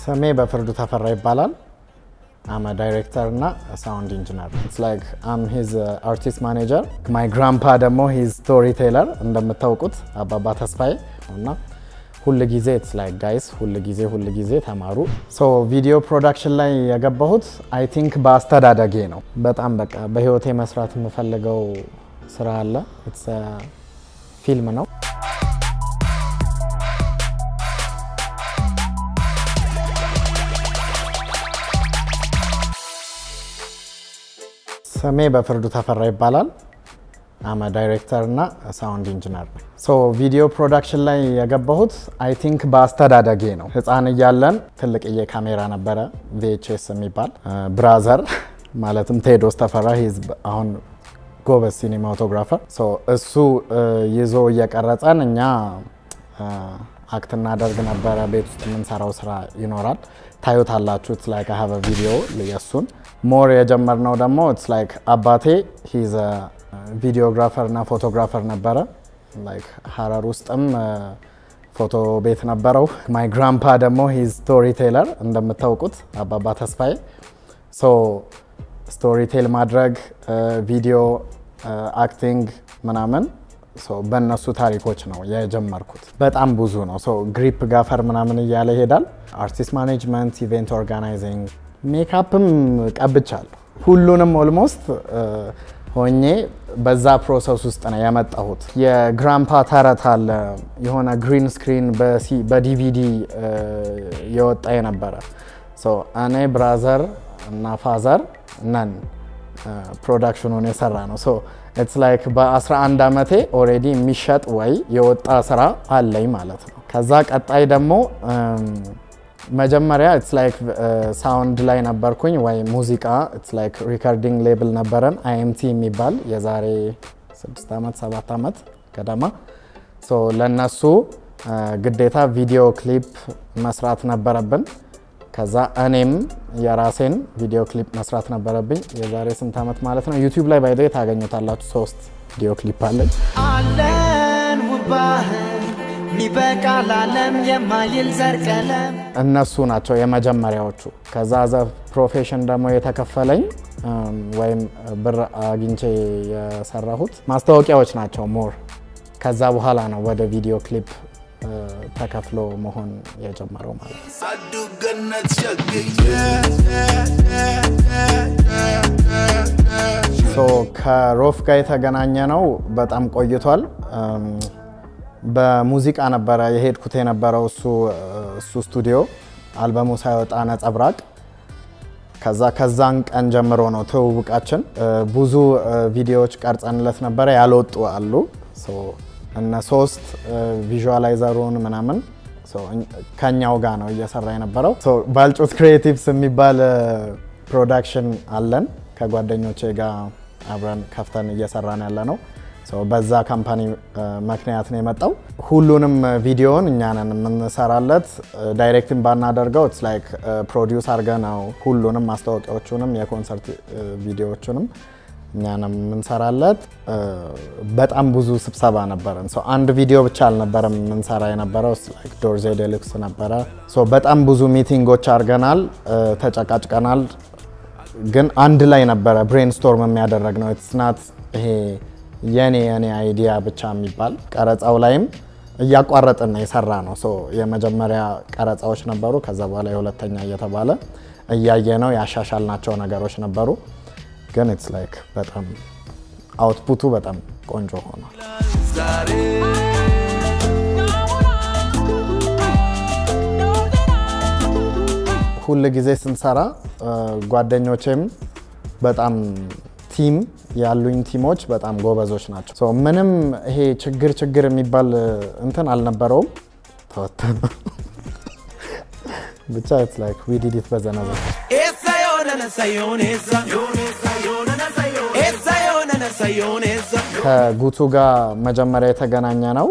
ስሜ በፍርዱ ተፈራ ይባላል። I'm a director and a sound engineer. It's like I'm his artist manager. My grandpa demo he's storyteller እንደምታውቁት አባባ ተስፋዬ እና ሁሉ ጊዜ it's like guys ሁሉ ጊዜ ተማሩ. So video production ላይ ያገባሁት I think በአስተዳደጌ ነው። በጣም በቃ በህይወቴ መስራት የምፈልገው ስራ አለ. It's a film ነው. ስሜ በፍርዱ ተፈራ ይባላል። I'm a director and a sound engineer. So video production ላይ ያገባሁት I think በአስተዳደጌ ነው። ህፃን እያለን ትልቅዬ ካሜራ ነበረ VHS የሚባል ብራዘር ማለትም ቴዶስ ተፈራ he's አሁን ጎበዝ ሲኒማቶግራፈር so እሱ ይዞ እየቀረጸን እኛ አክት እናደርግ ነበረ። ቤት ውስጥ የምንሰራው ስራ ይኖራል ታዩታላችሁ. It's like I have a video ለየሱን more የጀመርነው ደግሞ it's like አባቴ he's a videographer እና photographer ነበረ. like ሐረር ውስጥም ፎቶ ቤት ነበረው. my grandpa ደግሞ he's storyteller እንደምታውቁት አባባ ተስፋዬ so storytell ማድረግ ቪዲዮ acting ምናምን so በእነሱ ታሪኮች ነው የጀመርኩት። በጣም ብዙ ነው so grip ጋፈር ምናምን እያለ ይሄዳል። artist management, event organizing, ሜካፕም ቀብቻለሁ። ሁሉንም ኦልሞስት ሆኜ በዛ ፕሮሰስ ውስጥ ነው ያመጣሁት። የግራምፓ ተረት አለ የሆነ ግሪን ስክሪን በዲቪዲ የወጣ የነበረ ሶ እኔ ብራዘር እና ፋዘር ነን ፕሮዳክሽኑን የሰራ ነው። ሶ ኢትስ ላይክ በ11 አመቴ ኦሬዲ የሚሸጥ ወይ የወጣ ስራ አለኝ ማለት ነው። ከዛ ቀጣይ ደግሞ መጀመሪያ it's like sound ላይ ነበርኩኝ ወይ ሙዚቃ it's like recording label ነበረን IMT የሚባል የዛሬ 6 አመት 7 አመት ገደማ so ለነሱ ግዴታ ቪዲዮ ክሊፕ መስራት ነበረብን። ከዛ እኔም የራሴን ቪዲዮ ክሊፕ መስራት ነበረብኝ የዛሬ 8 አመት ማለት ነው። ዩቲዩብ ላይ ባይዘይ ታገኙታላችሁ 3 ቪዲዮ ክሊፕ አለኝ። አለን ውባህን ሚበቃል ዓለም የማይል ዘርቀለም እነሱ ናቸው የመጀመሪያዎቹ። ከዛ ዘ ፕሮፌሽን ደግሞ የተከፈለኝ ወይም ብር አግኝቼ የሰራሁት ማስታወቂያዎች ናቸው ሞር። ከዛ በኋላ ነው ወደ ቪዲዮ ክሊፕ ተከፍሎ መሆን የጀመረው ማለት ነው። ሶ ከሮፍ ጋር የተገናኘ ነው በጣም ቆይቷል። በሙዚቃ ነበረ የሄድኩት የነበረው እሱ ስቱዲዮ አልበሙ ሳይወጣ ነጸብራቅ። ከዛን ቀን ጀምሮ ነው ተውውቃችን። ብዙ ቪዲዮዎች ቀርጸንለት ነበረ ያልወጡ አሉ ሶ እና 3 ቪዥዋላይዘሩን ምናምን ሶ ከኛው ጋር ነው እየሰራ የነበረው። ሶ ባልጩት ክሪኤቲቭስ የሚባል ፕሮዳክሽን አለን ከጓደኞቼ ጋር አብረን ከፍተን እየሰራን ያለ ነው። ሶ በዛ ካምፓኒ ምክንያት ነው የመጣው። ሁሉንም ቪዲዮን እኛ ነን የምንሰራለት ዳይሬክቲንግ ባናደርገው it's like ፕሮዲዩስ አድርገናው ሁሉንም ማስታወቂያዎቹንም የኮንሰርት ቪዲዮዎቹንም እኛ ነን የምንሰራለት። በጣም ብዙ ስብሰባ ነበረን ሶ አንድ ቪዲዮ ብቻ አልነበረም የምንሰራ የነበረው like ዶርዜ ዴሉክስ ነበረ። ሶ በጣም ብዙ ሚቲንጎች አድርገናል ተጨቃጭቀናል ግን አንድ ላይ ነበረ ብሬንስቶርም የሚያደርግነው it's not ይሄ የኔ አይዲያ ብቻ የሚባል ቀረጻው ላይም እያቋረጥን የሰራ ነው። ሶ የመጀመሪያ ቀረጻዎች ነበሩ ከዛ በኋላ የሁለተኛ እየተባለ እያየነው ያሻሻልናቸው ነገሮች ነበሩ ግን it's like በጣም አውትፑቱ በጣም ቆንጆ ሆኗል። ሁሉ ጊዜ ስንሰራ ጓደኞቼም በጣም ቲም ያሉኝ ቲሞች በጣም ጎበዞች ናቸው። ሶ ምንም ይሄ ችግር የሚባል እንትን አልነበረውም ተወተነ ብቻ it's like we did it በዘነበ ከጉቱ ጋር መጀመሪያ የተገናኘ ነው።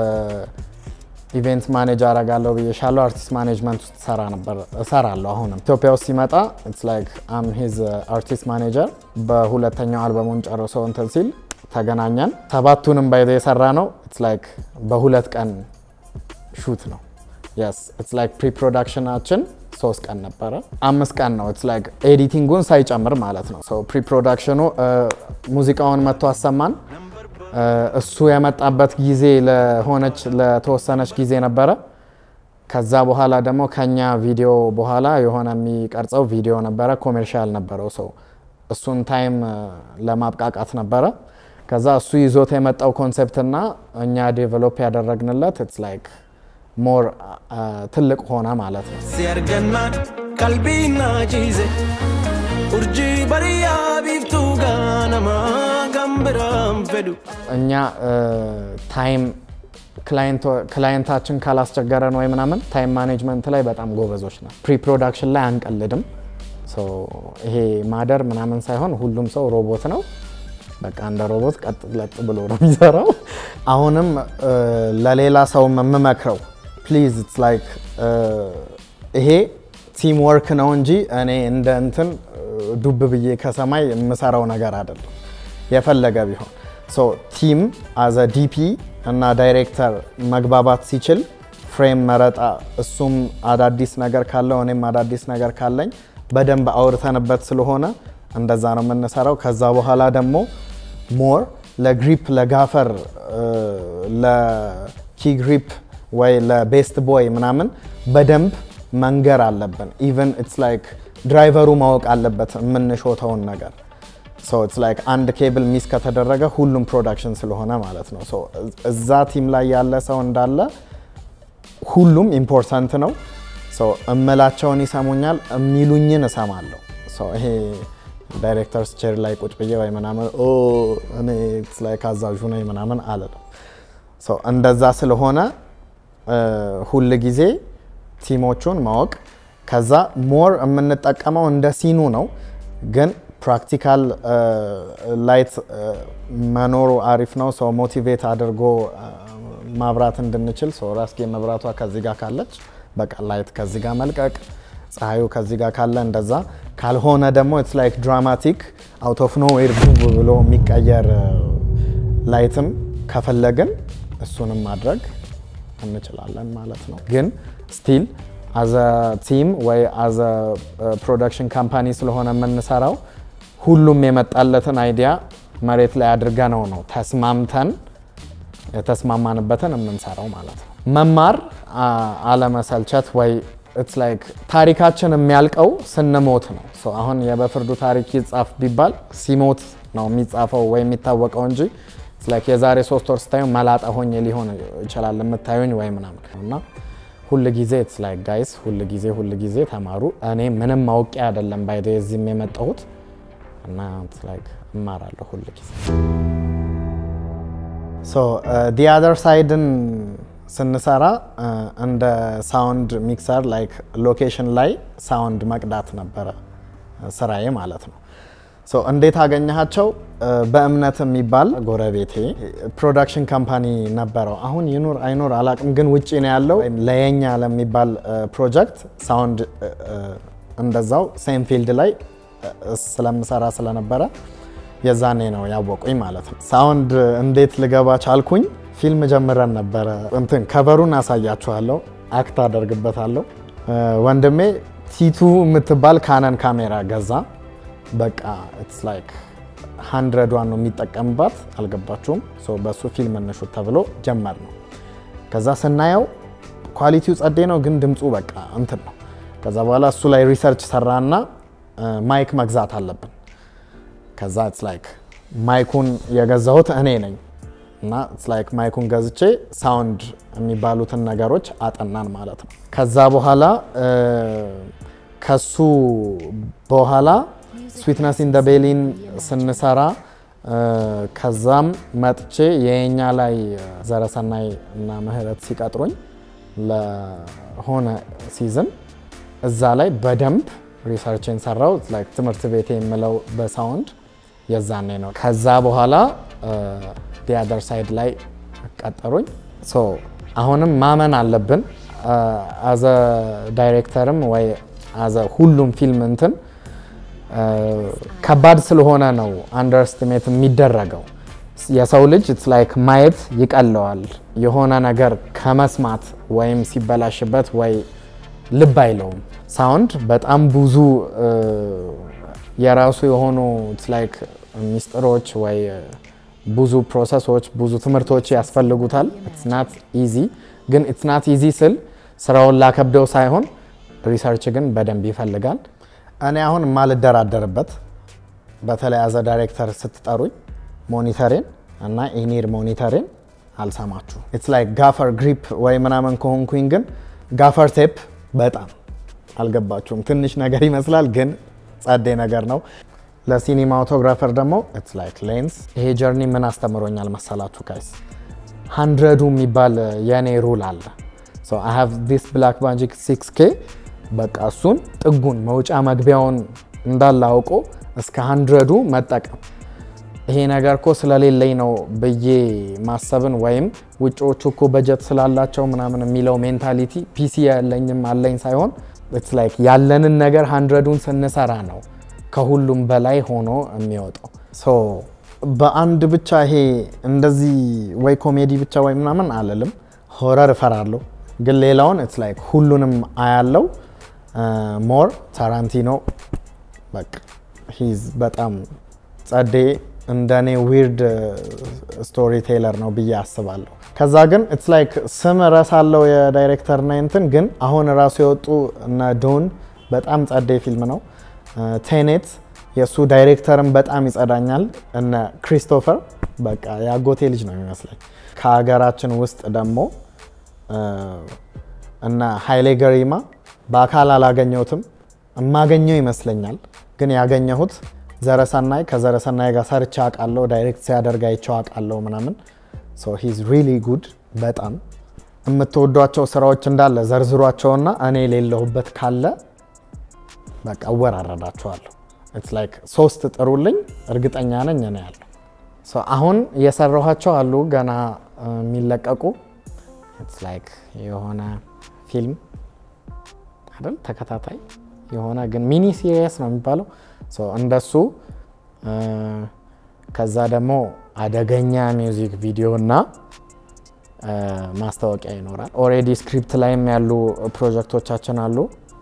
ኢቨንት ማኔጀር አረጋለሁ ብዬሻለሁ። አርቲስት ማኔጅመንት ውስጥ እሰራለሁ አሁንም ኢትዮጵያ ውስጥ ሲመጣ it's like I'm his artist manager። በሁለተኛው አልበሙን ጨርሶ እንትን ሲል ተገናኘን። 7ቱንም ባይዘ የሰራ ነው it's like በሁለት ቀን ሹት ነው። yes it's like pre-productionአችን 3 ቀን ነበረ 5 ቀን ነው it's like ኤዲቲንጉን ሳይጨምር ማለት ነው so pre production ሙዚቃውን መጥቶ አሰማን እሱ የመጣበት ጊዜ ለተወሰነች ጊዜ ነበረ ከዛ በኋላ ደግሞ ከኛ ቪዲዮ በኋላ የሆነ የሚቀርጸው ቪዲዮ ነበረ ኮሜርሻል ነበረው so እሱን ታይም ለማብቃቃት ነበረ ከዛ እሱ ይዞት የመጣው ኮንሰፕት እና እኛ ዴቨሎፕ ያደረግንለት it's like more ትልቅ ሆነ ማለት ነው ሲያርገና ቀልቢና ጂዜ ኡርጂ በሪያ ቢፍቱ ጋናማ ጋምብራም ፈዱ እኛ ታይም ክላይንታችን ካላስቸገረን ወይ ምናምን ታይም ማኔጅመንት ላይ በጣም ጎበዞች ነን ፕሪ ፕሮዳክሽን ላይ አንቀልድም ሶ ይሄ ማደር ምናምን ሳይሆን ሁሉም ሰው ሮቦት ነው በቃ እንደ ሮቦት ቀጥ ለጥ ብሎ ነው የሚሰራው አሁንም ለሌላ ሰው መመክረው ፕሊዝ ኢትስ ላይክ ይሄ ቲም ወርክ ነው እንጂ እኔ እንደ እንትን ዱብ ብዬ ከሰማይ የምሰራው ነገር አይደለም የፈለገ ቢሆን ሶ ቲም as a DP እና ዳይሬክተር መግባባት ሲችል ፍሬም መረጣ እሱም አዳዲስ ነገር ካለው እኔም አዳዲስ ነገር ካለኝ በደንብ አውርተንበት ስለሆነ እንደዛ ነው የምንሰራው ከዛ በኋላ ደግሞ ሞር ለግሪፕ ለጋፈር ለኪ ግሪፕ ወይ ለቤስት ቦይ ምናምን በደንብ መንገር አለብን ኢቭን ኢትስ ላይክ ድራይቨሩ ማወቅ አለበት የምንሾተውን ነገር so it's like አንድ ኬብል ሚስ ከተደረገ ሁሉም ፕሮዳክሽን ስለሆነ ማለት ነው so እዛ ቲም ላይ ያለ ሰው እንዳለ ሁሉም ኢምፖርታንት ነው so እመላቸውን ይሰሙኛል የሚሉኝን እሰማለሁ so ይሄ ዳይሬክተርስ ቼር ላይ ቁጭ ብዬ ወይ ምናምን እኔ it's like አዛዡ ነኝ ምናምን አለለም so እንደዛ ስለሆነ ሁሉ ጊዜ ቲሞቹን ማወቅ ከዛ ሞር የምንጠቀመው እንደ ሲኑ ነው ግን ፕራክቲካል ላይት መኖሩ አሪፍ ነው ሶ ሞቲቬት አድርጎ ማብራት እንድንችል ሶ ራስጌ መብራቷ ከዚህ ጋር ካለች በቃ ላይት ከዚህ ጋር መልቀቅ ፀሐዩ ከዚህ ጋር ካለ እንደዛ ካልሆነ ደግሞ ኢትስ ላይክ ድራማቲክ አውት ኦፍ ኖዌር ብሎ የሚቀየር ላይትም ከፈለግን እሱንም ማድረግ እንችላለን ማለት ነው ግን ስቲል as a team ወይ as a production company ስለሆነ የምንሰራው ሁሉም የመጣለትን አይዲያ መሬት ላይ አድርጋ ነው ተስማምተን የተስማማንበትን የምንሰራው ማለት ነው መማር አለመሰልቸት ወይ it's like ታሪካችን የሚያልቀው ስንሞት ነው so አሁን የበፍርዱ ታሪክ ይጻፍ ቢባል ሲሞት ነው የሚጻፈው ወይ የሚታወቀው እንጂ it's like የዛሬ 3 ወር ስታዩ መላጣ ሆኜ ሊሆን ይችላል የምታዩኝ ወይ ምናምን እና ሁሉ ጊዜ it's like guys ሁሉ ጊዜ ተማሩ እኔ ምንም ማውቂ አይደለም ባይደ እዚህም የመጣሁት እና it's like እማራለሁ ሁሉ ጊዜ so the other side ስንሰራ እንደ ሳውንድ ሚክሰር like ሎኬሽን ላይ ሳውንድ መቅዳት ነበረ ስራዬ ማለት ነው so እንዴት አገኘሃቸው በእምነት የሚባል ጎረቤቴ ፕሮዳክሽን ካምፓኒ ነበረው አሁን ይኖር አይኖር አላቅም ግን ውጪ ነው ያለው ለየኛ ለሚባል ፕሮጀክት ሳውንድ እንደዛው ሴም ፊልድ ላይ ስለምሰራ ስለነበረ የዛኔ ነው ያወቁኝ ማለት ነው ሳውንድ እንዴት ልገባ ቻልኩኝ ፊልም ጀምረን ነበረ እንትን ከቨሩን አሳያችኋለሁ አክት አደርግበታለሁ ወንድሜ ቲቱ የምትባል ካነን ካሜራ ገዛ በቃ it's like 100 ነው የሚጠቀምባት አልገባችሁም ሶ በሱ ፊልም እንሹት ተብሎ ጀመር ነው ከዛ ስናየው ኳሊቲው ጸዴ ነው ግን ድምጹ በቃ እንትን ነው ከዛ በኋላ እሱ ላይ ሪሰርች ሰራና ማይክ መግዛት አለብን ከዛ it's like ማይኩን የገዛሁት እኔ ነኝ እና it's like ማይኩን ገዝቼ ሳውንድ የሚባሉትን ነገሮች አጠናን ማለት ነው ከዛ በኋላ ከሱ በኋላ ስዊትነስ ኢን ዘ ቤሊን ስንሰራ ከዛም መጥቼ የኛ ላይ ዘረሰናይ እና ምህረት ሲቀጥሩኝ ለሆነ ሲዝን እዛ ላይ በደንብ ሪሰርችን ሰራው like ትምህርት ቤቴ የምለው በሳውንድ የዛኔ ነው ከዛ በኋላ the other side ላይ ቀጠሩኝ so አሁንም ማመን አለብን as a directorም ወይ as a ሁሉም ፊልም እንትን ከባድ ስለሆነ ነው አንደርስቲሜት የሚደረገው የሰው ልጅ it's like ማየት ይቀለዋል የሆነ ነገር ከመስማት ወይም ሲበላሽበት ወይ ልብ አይለውም። ሳውንድ በጣም ብዙ የራሱ የሆኑ it's like ሚስጥሮች ወይ ብዙ ፕሮሰሶች ብዙ ትምህርቶች ያስፈልጉታል። it's not easy ግን it's not easy ስል ስራውን ላከብደው ሳይሆን ሪሰርች ግን በደንብ ይፈልጋል። እኔ አሁን ማልደራደርበት በተለይ አዘ ዳይሬክተር ስትጠሩኝ ሞኒተሬን እና ኢኒር ሞኒተሬን አልሰማችሁ it's like ጋፈር ግሪፕ ወይ ምናምን ከሆንኩኝ ግን ጋፈር ቴፕ በጣም አልገባችሁም። ትንሽ ነገር ይመስላል ግን ጸዴ ነገር ነው። ለሲኒማቶግራፈር ደግሞ it's like ሌንስ ይሄ ጀርኒ ምን አስተምሮኛል መሰላችሁ ጋይስ 100 የሚባል የኔ ሩል አለ። so I have this Blackmagic 6K በቃ እሱን ጥጉን መውጫ መግቢያውን እንዳለ አውቆ እስከ 100 መጠቀም። ይሄ ነገር እኮ ስለሌለኝ ነው በየ ማሰብን ወይም ውጪዎቹ እኮ በጀት ስላላቸው ምናምን የሚለው ሜንታሊቲ ፒሲ ያለኝም አለኝ ሳይሆን it's like ያለንን ነገር 100ን ስንሰራ ነው ከሁሉም በላይ ሆኖ የሚወጣው። ሶ በአንድ ብቻ ይሄ እንደዚህ ወይ ኮሜዲ ብቻ ወይ ምናምን አለልም ሆረር እፈራለሁ ግን ሌላውን it's like ሁሉንም አያለው። ሞር ታራንቲኖ በቃ he's በጣም ጸዴ እንደኔ ዊርድ ስቶሪ ቴለር ነው ብዬ አስባለሁ። ከዛ ግን it's like ስም ረሳለው የዳይሬክተር እና እንትን ግን አሁን ራሱ የወጡ እና ዶን በጣም ጸዴ ፊልም ነው። ቴኔት የሱ ዳይሬክተርም በጣም ይጸዳኛል እና ክሪስቶፈር በቃ ያጎቴ ልጅ ነው የሚመስለኝ። ከሀገራችን ውስጥ ደግሞ እና ሃይሌ ገሪማ በአካል አላገኘሁትም እማገኘው ይመስለኛል ግን ያገኘሁት ዘረሰናይ ከዘረሰናይ ጋር ሰርቻ አቃለው ዳይሬክት ሲያደርግ አይቼው አቃለው ምናምን so he's really good በጣም የምትወዷቸው ስራዎች እንዳለ ዘርዝሯቸውና እኔ ሌለሁበት ካለ በቃ አወራረዳቸዋለሁ። it's like 3 ጥሩልኝ እርግጠኛ ነኝ እኔ ያለው so አሁን የሰራኋቸው አሉ ገና የሚለቀቁ it's like የሆነ ፊልም አይደል ተከታታይ የሆነ ግን ሚኒ ሲሪየስ ነው የሚባለው so እንደሱ ከዛ ደግሞ አደገኛ ሚውዚክ ቪዲዮ እና ማስታወቂያ ይኖራል። ኦሬዲ ስክሪፕት ላይም ያሉ ፕሮጀክቶቻችን አሉ።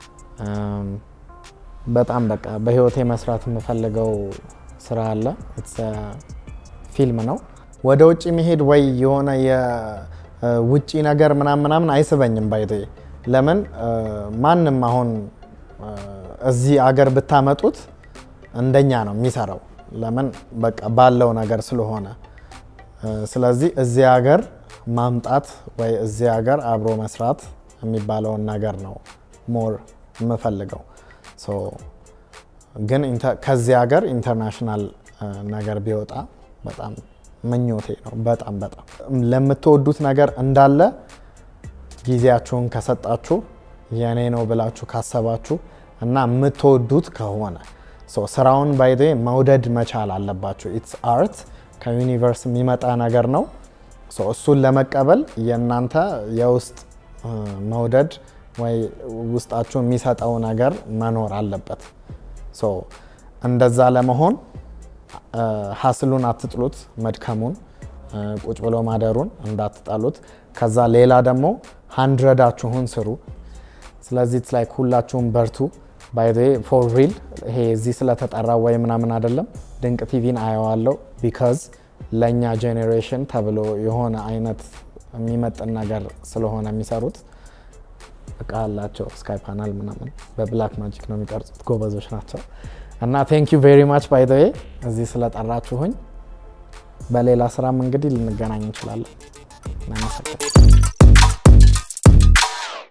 በጣም በቃ በህይወቴ መስራት የምፈልገው ስራ አለ። it's ፊልም ነው። ወደ ውጪ መሄድ ወይ የሆነ የውጪ ነገር ምናምን አይስበኝም ባይቴ ለምን ማንንም አሁን እዚህ አገር ብታመጡት እንደኛ ነው የሚሰራው ለምን በቃ ባለው ነገር ስለሆነ ስለዚህ እዚህ ሀገር ማምጣት ወይ እዚህ ሀገር አብሮ መስራት የሚባለው ነገር ነው ሞር የምፈልገው ሶ ግን ከዚህ ሀገር ኢንተርናሽናል ነገር ቢወጣ በጣም ምኞቴ ነው። በጣም ለምትወዱት ነገር እንዳለ ጊዜያችሁን ከሰጣችሁ የኔ ነው ብላችሁ ካሰባችሁ እና የምትወዱት ከሆነ ሶ ስራውን ባይዴ መውደድ መቻል አለባችሁ። ኢትስ አርት ከዩኒቨርስ የሚመጣ ነገር ነው። ሶ እሱን ለመቀበል የናንተ የውስጥ መውደድ ወይ ውስጣችሁ የሚሰጠው ነገር መኖር አለበት። ሶ እንደዛ ለመሆን ሐስሉን አትጥሉት፣ መድከሙን ቁጭ ብሎ ማደሩን እንዳትጣሉት። ከዛ ሌላ ደግሞ 100አችሁን ስሩ። ስለዚህ it's like ሁላችሁም በርቱ። by the way for real ይሄ እዚህ ስለተጠራ ወይ ምናምን አይደለም ድንቅ ቲቪን አየዋለሁ because ለኛ ጄኔሬሽን ተብሎ የሆነ አይነት የሚመጥን ነገር ስለሆነ የሚሰሩት በቃ አላቸው ስካይ ፓናል ምናምን በብላክ ማጂክ ነው የሚቀርጹት ጎበዞች ናቸው እና thank you very much by the way እዚህ ስለጠራችሁኝ በሌላ ስራም እንግዲህ ልንገናኝ እንችላለን። እናመሰግናለን።